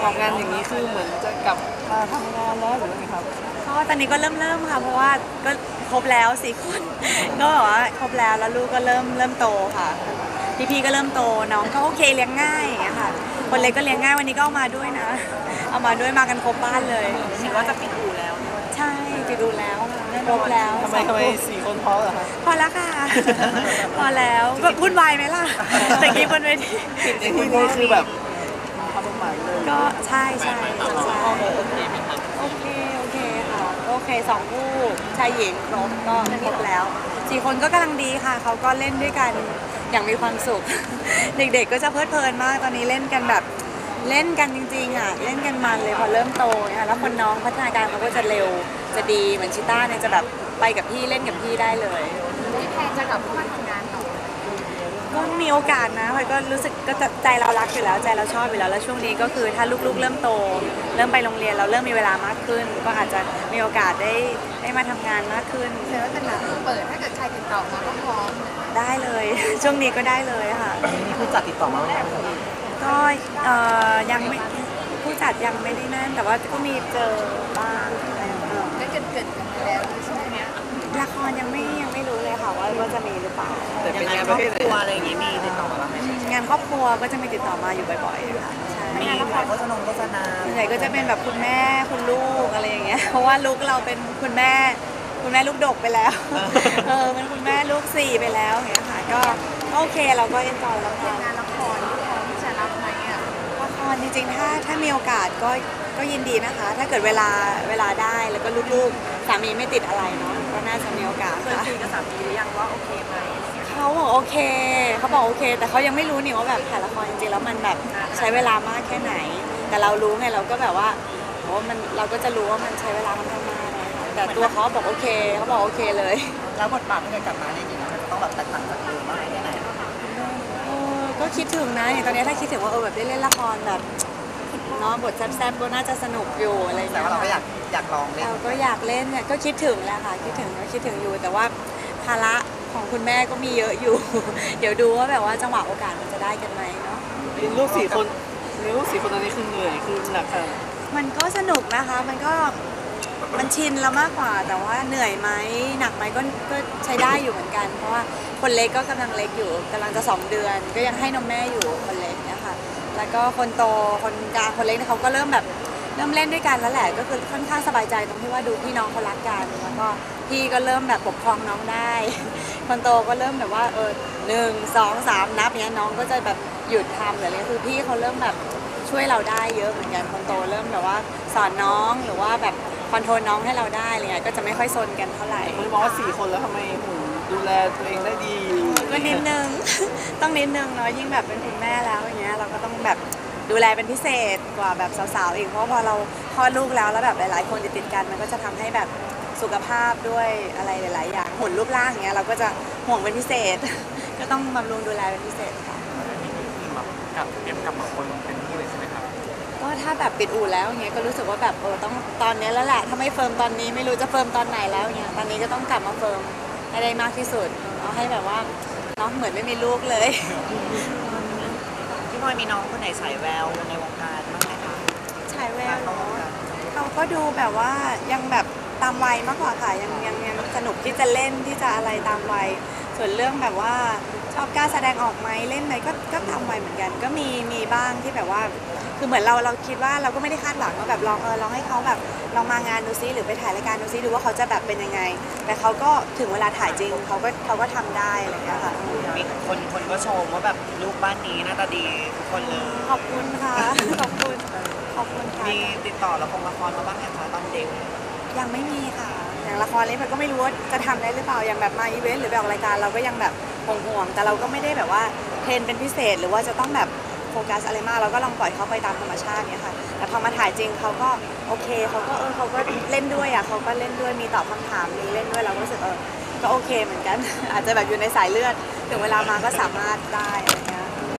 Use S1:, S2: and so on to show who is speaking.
S1: อกงานอย่างนี้คือเหมือนจะกลับมาทำงานแล้วหรือไงครับ
S2: ก็ตอนนี้ก็เริ่มค่ะเพราะว่าก็ครบแล้ว4 คนก็แบบว่าครบแล้วลูกก็เริ่มโตค่ะพี่ก็เริ่มโตน้องก็โอเคเลี้ยงง่ายอย่างเงี้ยค่ะคนเล็กก็เลี้ยงง่ายวันนี้ก็เอามาด้วยนะเอามาด้วยมากันครบบ้านเลย
S3: คิดว่าจะปิดอู่แล้ว
S2: ใช่ไปดูแล้วครบแล้ว
S1: ทำไม4 คนพอเหรอคะ
S2: พอแล้วค่ะพอแล้วก็วุ่นวายไหมล่ะแต่กี้บนเวที
S1: ติดในที่นี้คือแบบทำประมาณเลย
S2: ก็ใช่
S1: โอเคไหมครับ
S2: โอเคค่ะโอเค2 คู่ชายหญิงครบก็ครบแล้ว4 คนก็กำลังดีค่ะเขาก็เล่นด้วยกันอย่างมีความสุขเด็กๆก็จะเพลิดเพลินมากตอนนี้เล่นกันแบบเล่นกันจริงๆอ่ะเล่นกันมันเลยพอเริ่มโตนะคะแล้วคนน้องพัฒนาการเขาก็จะเร็วจะดีเหมือนชิต้าเนี่ยจะแบบไปกับพี่เล่นกับพี่ได้เลย
S3: พี่แทนจะกลับเข้ามาทำงานต่อ
S2: ก็มีโอกาสนะพลอยก็รู้สึกก็ใจเรารักอยู่แล้วใจเราชอบอยู่แล้วแล้วช่วงนี้ก็คือถ้าลูกๆเริ่มโตเริ่มไปโรงเรียนเราเริ่มมีเวลามากขึ้นก็อาจจะมีโอกาสได้มาทำงานมากขึ้น
S3: เดี๋ยวจะเปิดถ้าเกิดใครติดต่อมาก็พร้อม
S2: ได้เลยช่วงนี้ก็ได้เลยค่ะ
S1: มีผู้จัดติดต่อมาไหม
S2: ก็ยังไม่ผู้จัดยังไม่ได้นั่นแต่ว่าก็มีเจอบ้าง
S3: ได้เกิดกันแล้วใช่ไหมเนี้ย
S2: ละครยังไม่รู้เลยค่ะว่าจะมีหรือเปล่า
S1: แต่เป็นงานครอบครัวอะไรอย่างงี้มีติดต่อมาบ้างไหม
S2: งานครอบครัวก็จะมีติดต่อมาอยู่บ่อยๆค่ะใช่
S1: มีถ่ายโฆษณา
S2: ส่วนใหญ่ก็จะเป็นแบบคุณแม่คุณลูกอะไรอย่างเงี้ยเพราะว่าลูกเราเป็นคุณแม่ลูกดกไปแล้วเป็นคุณแม่ลูก4ไปแล้วอย่างเงี้ยค่ะก็โอเคเราก็เอ็นจอยแล้ว
S3: งานละครพร้อมที่จะรับไหมอ่ะ
S2: ละครจริงๆถ้ามีโอกาสก็ยินดีนะคะ ถ้าเกิดเวลาได้แล้วก็ลูกๆสามีไม่ติดอะไรเนาะก็น่าจะมีโอกาส
S3: ค่ะคุยกับสามีหรือยังว่าโอเคไหม
S2: เขาบอกโอเคแต่เขายังไม่รู้นี่ว่าแบบถ่ายละครจริงๆแล้วมันแบบใช้เวลามากแค่ไหนแต่เรารู้ไงเราก็แบบว่าเราก็จะรู้ว่ามันใช้เวลาค่อนข้างมากเลยแต่ตัวเขาบอกโอเคเลย
S1: แล้วบทบาทที่จะกลับมาในนี้มันจะต้องแบบแตกต่างจากเดิมมากแค่ไหน
S2: ก็คิดถึงนะอย่างตอนนี้ถ้าคิดถึงว่าแบบได้เล่นละครแบบเนาะบทแซ่บๆก็น่าจะสนุกอยู่อะไรอย่างเงี้ย
S1: แต่ว่าเราก็อยากลองเล่น
S2: เราก็อยากเล่นเนี่ยก็คิดถึงแหละค่ะคิดถึงอยู่แต่ว่าภาระของคุณแม่ก็มีเยอะอยู่ เดี๋ยวดูว่าแบบว่าจังหวะโอกาสมันจะได้กันไหมเนาะ
S1: ลูก4 คนตอนนี้คือเหนื่อยคือหนักค่ะ
S2: มันก็สนุกนะคะมันชินแล้วมากกว่าแต่ว่าเหนื่อยไหมหนักไหมก็ใช้ได้อยู่เหมือนกันเพราะว่าคนเล็กก็กำลังเล็กอยู่กำลังจะ2 เดือนก็ยังให้นมแม่อยู่คนเล็กเนี่ยค่ะแล้วก็คนโตคนกลางคนเล็กเขาก็เริ่มเล่นด้วยกันแล้วแหละก็คือค่อนข้างสบายใจตรงที่ว่าดูพี่น้องเขารักกันแล้วก็พี่ก็เริ่มแบบปกครองน้องได้คนโตก็เริ่มแบบว่า1 2 3นับเนี้ยน้องก็จะแบบหยุดทำหรืออะไรคือพี่เขาเริ่มแบบช่วยเราได้เยอะเหมือนกันคนโตเริ่มแบบว่าสอนน้องหรือว่าแบบคอนโทรลน้องให้เราได้อะไรเงี้ยก็จะไม่ค่อยซนกันเท่าไหร่
S1: คุณมองว่า4 คนแล้วทำไมดูแลตัวเองได้ดี
S2: ก็นิดนึง ต้องนิดนึงเนาะยิ่งแบบเป็นคุณแม่แล้วอย่างเงี้ยเราก็ต้องแบบดูแลเป็นพิเศษกว่าแบบสาวๆอีกเพราะพอเราคลอดลูกแล้วแบบหลายๆคนติดกันมันก็จะทำให้แบบสุขภาพด้วยอะไรหลายๆอย่างหุ่นรูปร่างอย่างเงี้ยเราก็จะห่วงเป็นพิเศษ ก็ต้องบำรุงดูแลเป็นพิเศษค่ะ
S1: เตรียมกลับมาคนเป็นที่เลยใช่ไหมครับ
S2: ก็ถ้าแบบปิดอู่แล้วอย่างเงี้ยก็รู้สึกว่าแบบต้องตอนนี้แล้วแหละถ้าไม่เฟิร์มตอนนี้ไม่รู้จะเฟิร์มตอนไหนแล้วเงี้ยตอนนี้ก็ต้องกลับมาเฟิร์มให้ได้มากที่สุดเอาให้แบบว่าเนาะเหมือนไม่มีลูกเลย
S3: พี่พลอยมีน้องคนไหนฉายแววในวงการบ้างไหมคะ
S2: ฉายแววเนาะเขาก็ดูแบบว่ายังแบบตามวัยมากกว่าค่ะยังสนุกที่จะเล่นที่จะอะไรตามวัยส่วนเรื่องแบบว่าชอบกล้าแสดงออกไหมเล่นไหมก็ตามวัยเหมือนกันก็มีบ้างที่แบบว่าคือเหมือนเราคิดว่าเราก็ไม่ได้คาดหวังว่าแบบลองให้เขาแบบลองมางานดูซิหรือไปถ่ายรายการดูซิดูว่าเขาจะแบบเป็นยังไงแต่เขาก็ถึงเวลาถ่ายจริงเขาก็ทำได้อะไรอย่างเงี้ยค่ะ
S3: มีคนก็ชมว่าแบบลูกบ้านนี้หน้าตาดีทุกคนเลย
S2: ขอบคุณค่ะขอบคุณค่ะ
S3: มีติดต่อละครมาบ้างไหมคะตอนเด็ก
S2: ยังไม่มีค่ะอย่างละครเล่นก็ไม่รู้ว่าจะทำได้หรือเปล่าอย่างแบบมาอีเวนต์หรือแบบรายการเราก็ยังแบบห่วงแต่เราก็ไม่ได้แบบว่าเทรนเป็นพิเศษหรือว่าจะต้องแบบโฟกัสอะไรมากเราก็ลองปล่อยเขาไปตามธรรมชาติเนี่ยค่ะแต่พอมาถ่ายจริงเขาก็โอเคเขาก็เล่นด้วยเขาก็เล่นด้วยมีตอบคำถามมีเล่นด้วยเราก็รู้สึกก็โอเคเหมือนกันอาจจะแบบอยู่ในสายเลือดถึงเวลามาก็สามารถได้